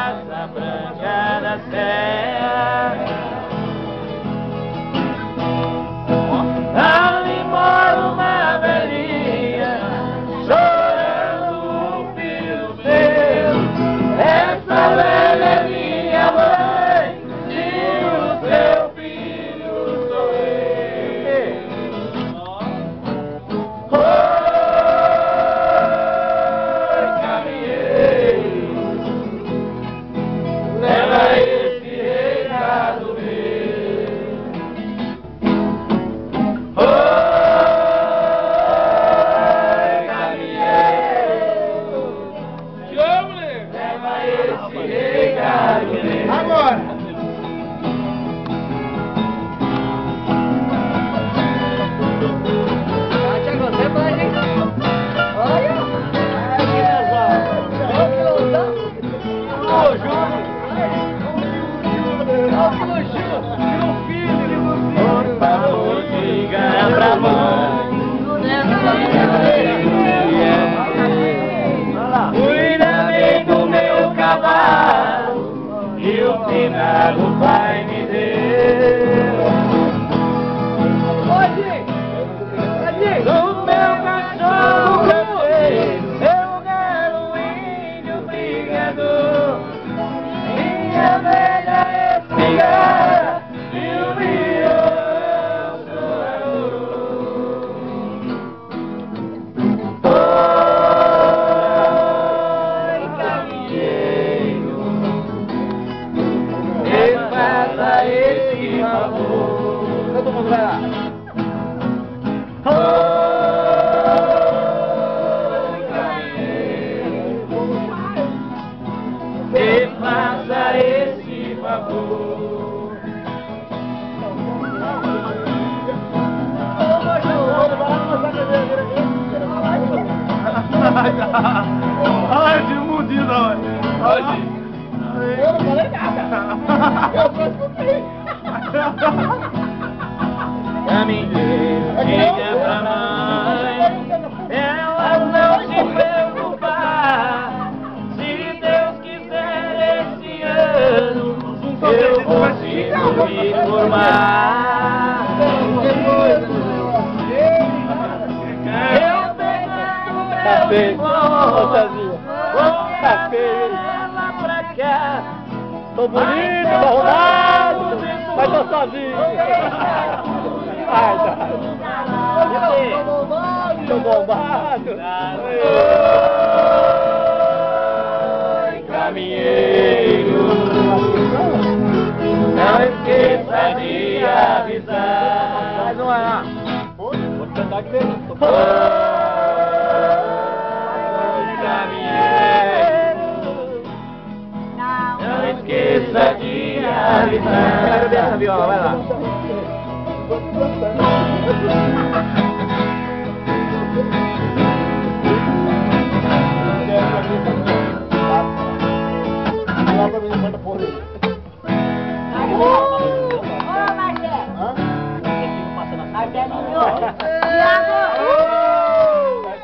Asa branca da serra. Ali mora uma velhinha, chorando o filho seu. Essa velha é minha mãe, e o seu filho sou eu. Oi, caminheiro, leva esse recado meu. Oi, caminheiro, leva esse recado meu. Agora! Por favor, diga pra mãe, cuida bem do meu cavalo, e o finado o pai me deu. Do meu cachorro canteiro, eu quero um índio brigador. Minha velha espingarda e o leão chorador. Oi, caminheiro, me faça esse favor. Todo mundo vai lá. Oi, caminheiro, me faça esse favor. Ai, de mundinho, olha. Eu não falei nada. Eu só escutei. Caminheiro, diga pra mãe, ela não se preocupar. Se Deus quiser esse ano, eu consigo me formar. Eu pegando meu irmão, vou trazer ela pra cá. Tô bonito, tô arrumado, mas tô sozinho. Ai, tô bombado. Oi, caminheiro, não esqueça de avisar. Mas não é lá. Vou tentar que tem. Oi, caminheiro, não esqueça de avisar. Quero ver essa viola, vai lá. Lá pra mim, manda por aí. Ô, Marcelo! Marcelinho! Tiago!